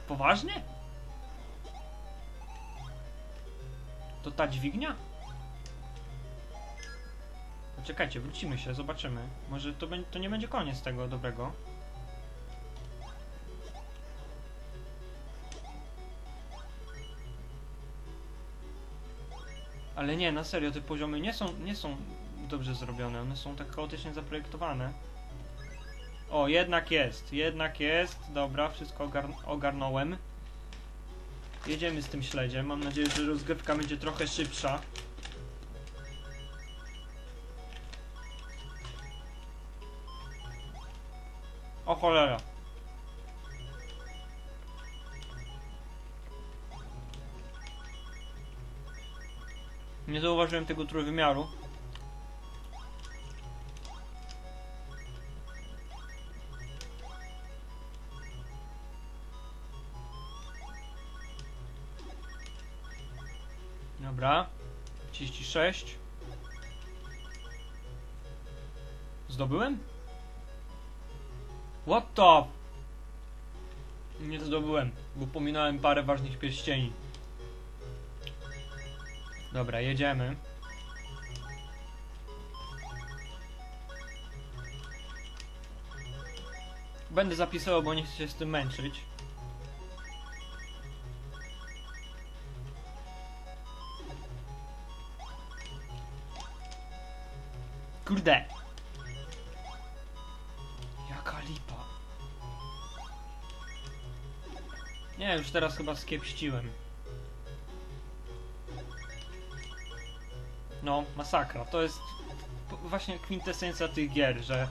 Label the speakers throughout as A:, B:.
A: Poważnie? To ta dźwignia? Poczekajcie, wrócimy się, zobaczymy. Może to nie będzie koniec tego dobrego. Ale nie, na serio, te poziomy nie są dobrze zrobione. One są tak chaotycznie zaprojektowane. O, jednak jest. Dobra, wszystko ogarnąłem. Jedziemy z tym śledziem. Mam nadzieję, że rozgrywka będzie trochę szybsza. O cholera. Nie zauważyłem tego trójwymiaru. Dobra. 36. Zdobyłem? What the? Nie zdobyłem, bo pominąłem parę ważnych pierścieni. Dobra, jedziemy. Będę zapisywał, bo nie chcę się z tym męczyć. Kurde. Jaka lipa. Nie, już teraz chyba skiepściłem. No, masakra. To jest właśnie kwintesencja tych gier, że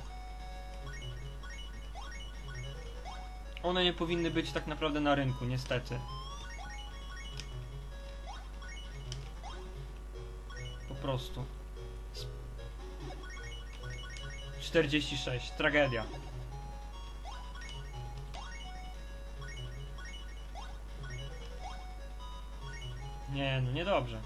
A: one nie powinny być tak naprawdę na rynku, niestety. Po prostu. 46. Tragedia. Nie, no niedobrze.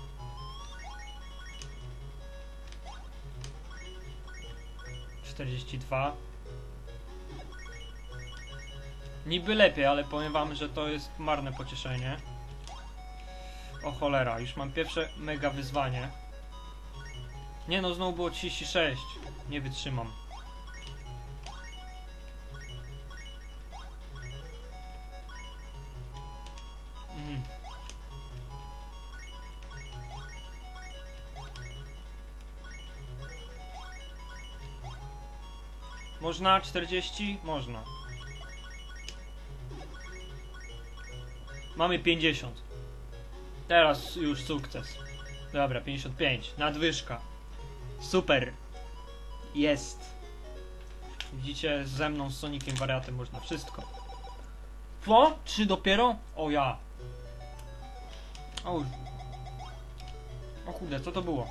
A: Niby lepiej, ale powiem wam, że to jest marne pocieszenie. O cholera, już mam pierwsze mega wyzwanie. Nie no, znowu było 36. Nie wytrzymam. Można 40? Można. Mamy 50. Teraz już sukces. Dobra, 55. Nadwyżka. Super. Jest. Widzicie, ze mną, z Soniciem wariatem można wszystko. Co? 3 dopiero? O ja. O kurde, co to było?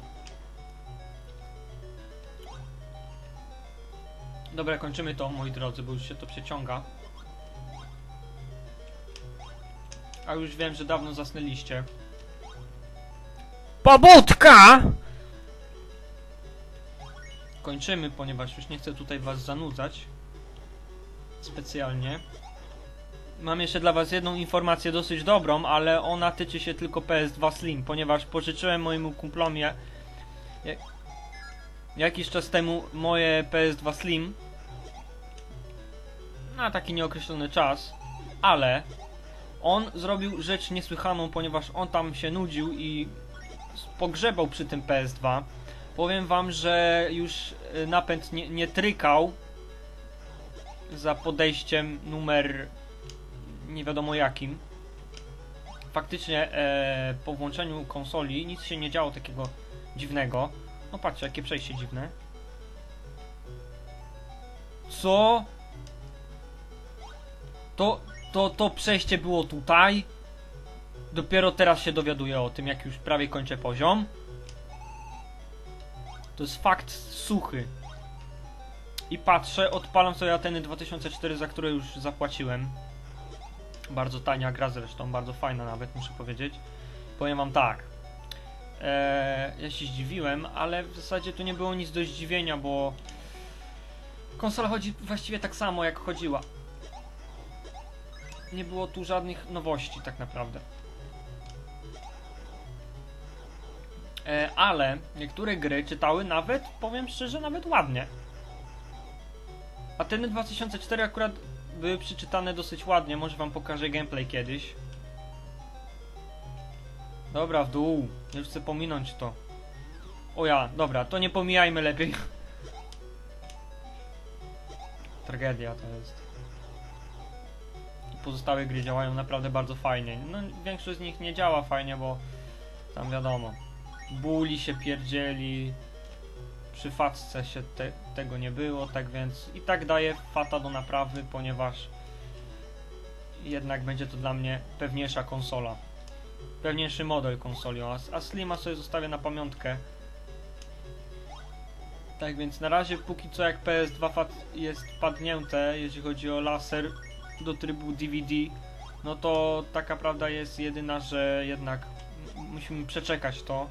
A: Dobra, kończymy to, moi drodzy, bo już się to przeciąga. A już wiem, że dawno zasnęliście. Pobudka! Kończymy, ponieważ już nie chcę tutaj was zanudzać. Specjalnie. Mam jeszcze dla was jedną informację dosyć dobrą, ale ona tyczy się tylko PS2 Slim, ponieważ pożyczyłem mojemu kumplowi jakiś czas temu moje PS2 Slim na taki nieokreślony czas, ale on zrobił rzecz niesłychaną, ponieważ on tam się nudził i pogrzebał przy tym PS2. Powiem wam, że już napęd nie trykał za podejściem numer nie wiadomo jakim. Faktycznie po włączeniu konsoli nic się nie działo takiego dziwnego. No patrzcie, jakie przejście dziwne. Co? To przejście było tutaj. Dopiero teraz się dowiaduję o tym, jak już prawie kończę poziom. To jest fakt suchy. I patrzę, odpalam sobie Ateny 2004, za które już zapłaciłem. Bardzo tania gra zresztą, bardzo fajna nawet, muszę powiedzieć. Powiem wam tak. Ja się zdziwiłem, ale w zasadzie tu nie było nic do zdziwienia, bo konsola chodzi właściwie tak samo, jak chodziła. nie było tu żadnych nowości tak naprawdę. Ale niektóre gry czytały nawet, powiem szczerze, nawet ładnie. Ateny 2004 akurat były przeczytane dosyć ładnie, może wam pokażę gameplay kiedyś. Dobra, w dół, już chcę pominąć to. O ja, dobra, to nie pomijajmy lepiej. Tragedia to jest. Pozostałe gry działają naprawdę bardzo fajnie. No, większość z nich nie działa fajnie, bo tam wiadomo, buli się pierdzieli, przy fatce się tego nie było, tak więc i tak daję fata do naprawy, ponieważ jednak będzie to dla mnie pewniejsza konsola. Pewniejszy model konsoli, a Slima sobie zostawię na pamiątkę. Tak więc na razie póki co jak PS2 jest padnięte, jeśli chodzi o laser do trybu DVD, no to taka prawda jest jedyna, że jednak musimy przeczekać to.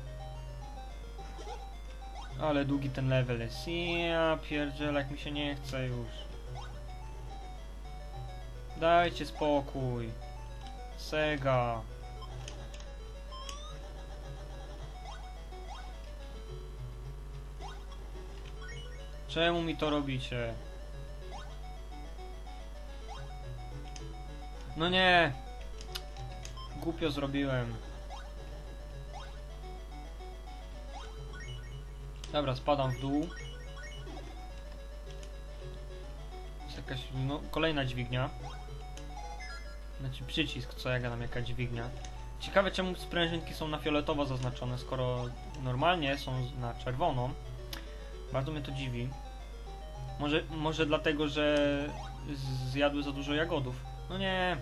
A: Ale długi ten level jest. Ja pierdzielę, jak mi się nie chce już. Dajcie spokój. Sega. Czemu mi to robicie? No nie. Głupio zrobiłem. Dobra, spadam w dół. Jest jakaś, no, kolejna dźwignia. Znaczy przycisk, co ja gadam, jaka dźwignia. Ciekawe czemu sprężynki są na fioletowo zaznaczone, skoro normalnie są na czerwono. Bardzo mnie to dziwi. Może dlatego, że zjadły za dużo jagodów. No nie.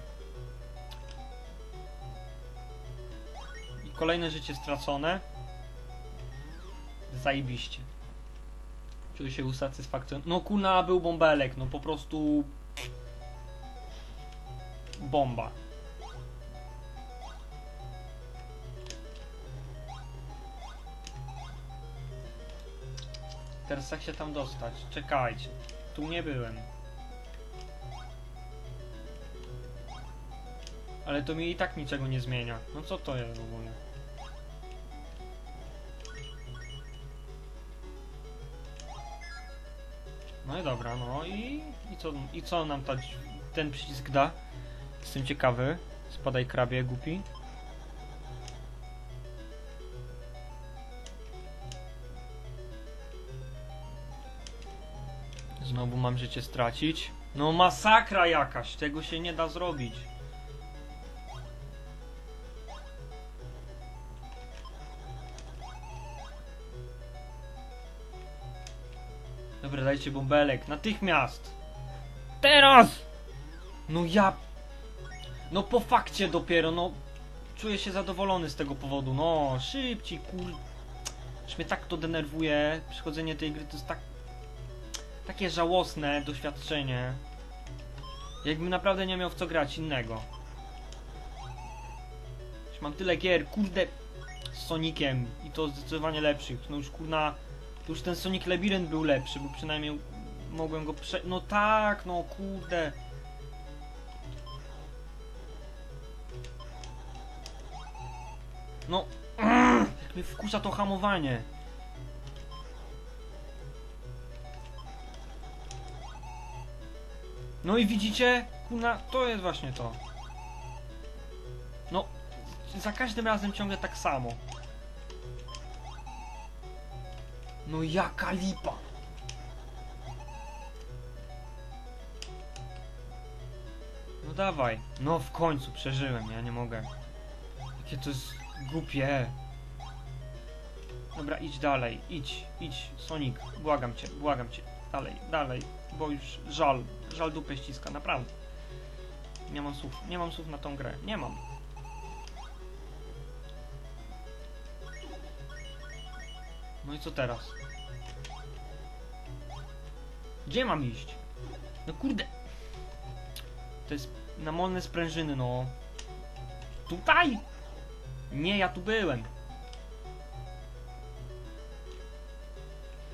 A: I kolejne życie stracone. Zajebiście. Czuję się usatysfakcjonowany. No kuna był bąbelek, no po prostu bomba. Teraz jak się tam dostać? Czekajcie. Tu nie byłem. Ale to mi i tak niczego nie zmienia. No co to jest w ogóle? No i dobra, no i co nam ten przycisk da? Jestem ciekawy. Spadaj krabie, głupi. Znowu mam życie stracić. No masakra jakaś, tego się nie da zrobić. Dobra, dajcie bąbelek, natychmiast! Teraz! No ja... No po fakcie dopiero, no... Czuję się zadowolony z tego powodu, no szybciej, Już mnie tak to denerwuje, przychodzenie tej gry to jest takie żałosne doświadczenie. Jakbym naprawdę nie miał w co grać innego. Już mam tyle gier, kurde, z Soniciem i to zdecydowanie lepszych. No już kurna, to już ten Sonic Labyrinth był lepszy, bo przynajmniej mogłem go no tak, no kurde. No, jak mnie wkurza to hamowanie. No i widzicie, kurna, to jest właśnie to. No, za każdym razem ciągle tak samo. No jaka lipa. No dawaj. No w końcu przeżyłem, ja nie mogę. Jakie to jest głupie. Dobra, idź dalej, idź, Sonic, błagam cię, dalej, bo już żal dupę ściska, naprawdę. Nie mam słów na tą grę, nie mam. No i co teraz? Gdzie mam iść? No kurde. To jest namolne sprężyny, no. Tutaj? Nie, ja tu byłem.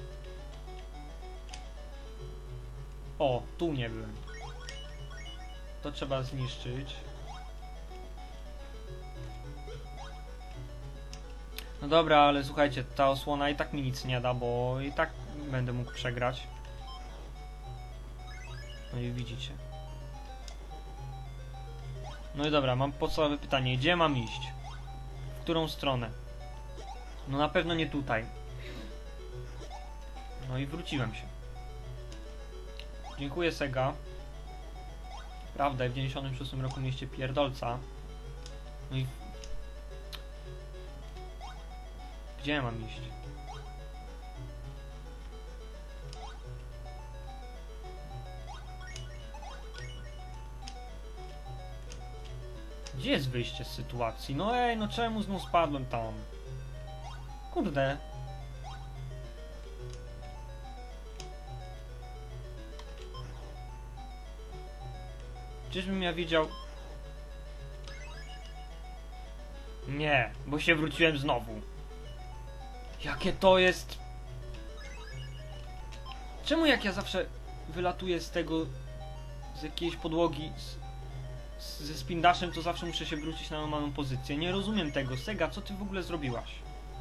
A: O, tu nie byłem. To trzeba zniszczyć. No dobra, ale słuchajcie, ta osłona i tak mi nic nie da, bo i tak będę mógł przegrać. No i widzicie. No i dobra, mam podstawowe pytanie. Gdzie mam iść? W którą stronę? No na pewno nie tutaj. No i wróciłem się. Dziękuję, Sega. Prawda, w 96 roku mieliście pierdolca. No i... Gdzie mam iść? Gdzie jest wyjście z sytuacji? No ej, no czemu znów spadłem tam? Kurde. Czyżbym ja widział... Nie, bo się wróciłem znowu. Jakie to jest... Czemu jak ja zawsze wylatuję z tego... z jakiejś podłogi... ze spindaszem, to zawsze muszę się wrócić na normalną pozycję. Nie rozumiem tego. Sega, co ty w ogóle zrobiłaś?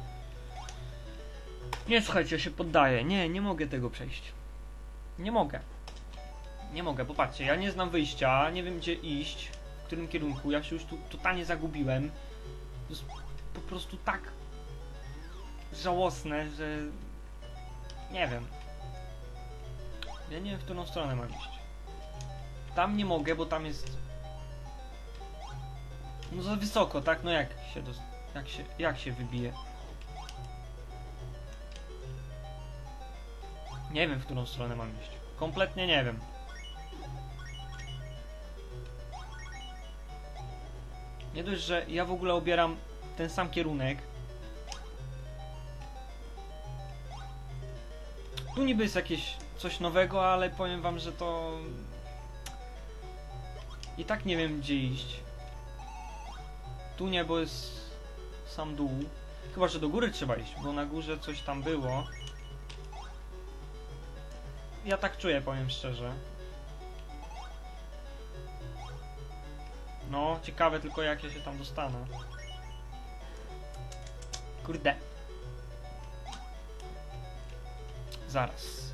A: Nie, słuchajcie, ja się poddaję. Nie mogę tego przejść. Nie mogę. Nie mogę, popatrzcie, ja nie znam wyjścia, nie wiem gdzie iść, w którym kierunku, ja się już tu totalnie zagubiłem. To jest po prostu tak żałosne, że... Nie wiem. Ja nie wiem, w którą stronę mam iść. Tam nie mogę, bo tam jest... No za wysoko, tak? No jak się wybije? Nie wiem, w którą stronę mam iść. Kompletnie nie wiem. Nie dość, że ja w ogóle obieram ten sam kierunek. Tu niby jest jakieś coś nowego, ale powiem wam, że to... I tak nie wiem, gdzie iść. Tu nie, bo jest sam dół. Chyba, że do góry trzeba iść, bo na górze coś tam było. Ja tak czuję, powiem szczerze. No, ciekawe tylko jak ja się tam dostanę. Kurde. Zaraz.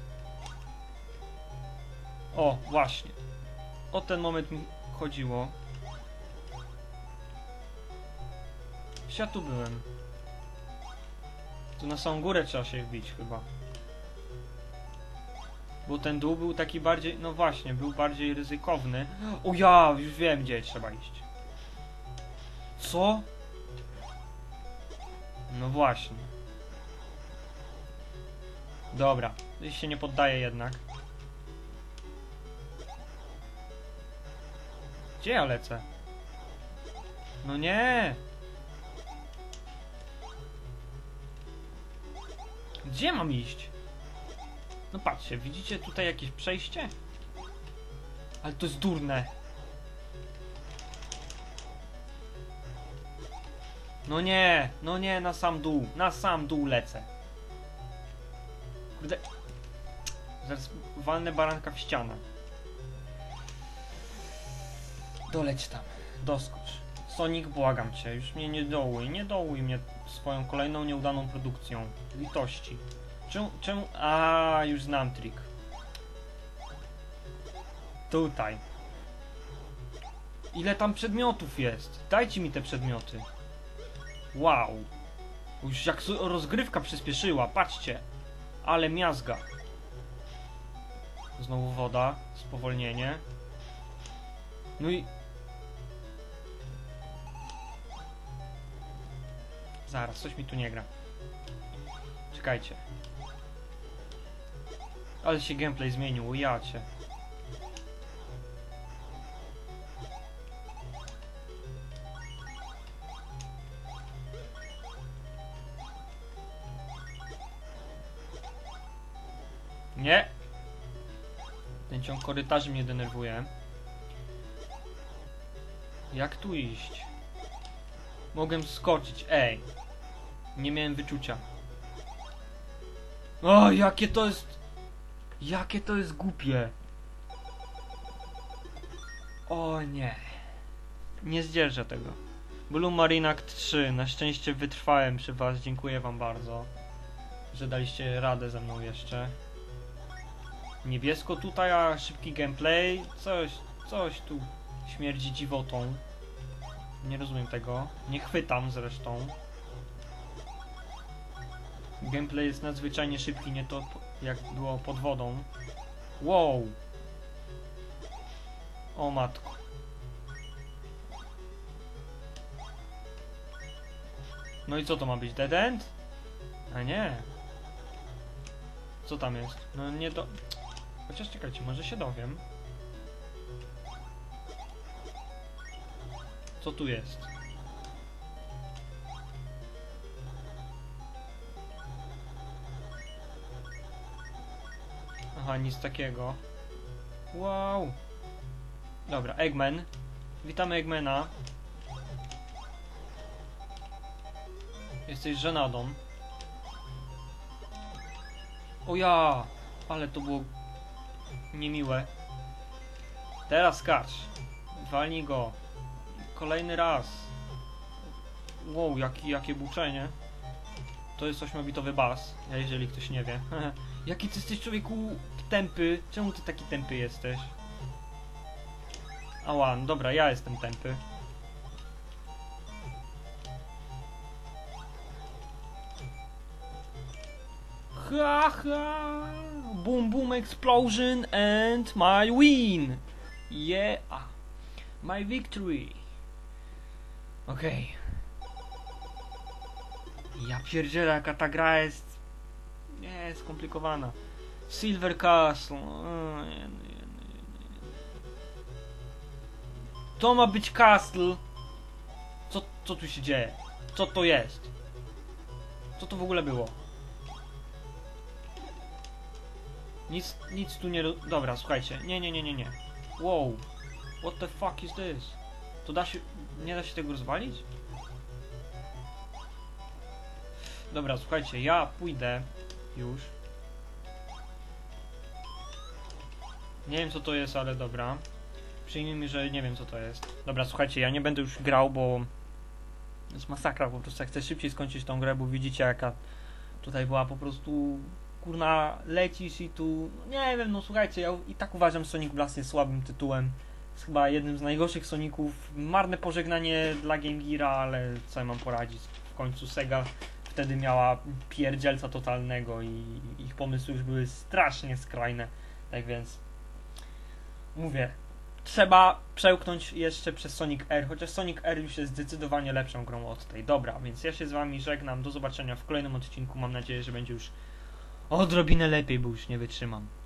A: O, właśnie. O ten moment mi chodziło. Ja tu byłem. Tu na samą górę trzeba się wbić chyba. Bo ten dół był taki bardziej... No właśnie, był bardziej ryzykowny. O ja, już wiem gdzie trzeba iść. Co? No właśnie. Dobra, jeśli się nie poddaję jednak. Gdzie ja lecę? No nie! Gdzie mam iść? No patrzcie, widzicie tutaj jakieś przejście? Ale to jest durne. No nie, na sam dół lecę. Kurde. Zaraz walnę baranka w ścianę. Doleć tam, doskocz. Sonic, błagam cię, już mnie nie dołuj mnie swoją kolejną nieudaną produkcją. Litości. Czemu? A, już znam trik. Tutaj. Ile tam przedmiotów jest? Dajcie mi te przedmioty. Wow. Już jak rozgrywka przyspieszyła, patrzcie. Ale miazga. Znowu woda, spowolnienie. No i... Zaraz, coś mi tu nie gra. Czekajcie. Ale się gameplay zmienił, ja cię. Nie! Ten ciąg korytarzy mnie denerwuje. Jak tu iść? Mogłem skoczyć, ej! Nie miałem wyczucia. O, jakie to jest... Jakie to jest głupie. O nie. Nie zdzierżę tego. Blue Marine 3. Na szczęście wytrwałem przy was. Dziękuję wam bardzo, że daliście radę ze mną jeszcze. Niebiesko tutaj, a szybki gameplay. Coś tu śmierdzi dziwotą. Nie rozumiem tego. Nie chwytam zresztą. Gameplay jest nadzwyczajnie szybki, nie to jak było pod wodą. Wow! O matko. No i co to ma być? Dead end? A nie. Co tam jest? No nie do... Chociaż czekajcie, może się dowiem. Co tu jest? Aha, nic takiego. Wow. Dobra, Eggman. Witamy Eggmana. Jesteś żenadą. O ja! Ale to było niemiłe. Teraz skacz. Walnij go. Kolejny raz. Wow, jakie buczenie. To jest 8-bitowy bas, jeżeli ktoś nie wie. Jaki ty jesteś, człowieku, tępy? Czemu ty taki tępy jesteś? Ała, no dobra, ja jestem tępy. Ha ha! Boom boom explosion and my win! Yeah! My victory! Okej. Ja pierdzielę, jaka ta gra jest... Nie, skomplikowana. Silver Castle. Nie. To ma być castle. Co tu się dzieje? Co to jest? Co to w ogóle było? Nic tu nie... Dobra, słuchajcie. Nie. Wow. What the fuck is this? To da się... Nie da się tego rozwalić? Dobra, słuchajcie, ja pójdę już. Nie wiem co to jest, ale dobra. Przyjmijmy, że nie wiem co to jest. Dobra, słuchajcie, ja nie będę już grał, bo... To jest masakra po prostu. Ja chcę szybciej skończyć tą grę, bo widzicie jaka tutaj była po prostu... Kurna, lecisz i tu... Nie wiem, no słuchajcie, ja i tak uważam Sonic Blast jest słabym tytułem. Jest chyba jednym z najgorszych Soniców. Marne pożegnanie dla Game Geara, ale co ja mam poradzić? W końcu Sega wtedy miała pierdzielca totalnego i ich pomysły już były strasznie skrajne. Tak więc mówię, trzeba przełknąć jeszcze przez Sonic R, chociaż Sonic R już jest zdecydowanie lepszą grą od tej. Dobra, więc ja się z wami żegnam, do zobaczenia w kolejnym odcinku. Mam nadzieję, że będzie już odrobinę lepiej, bo już nie wytrzymam.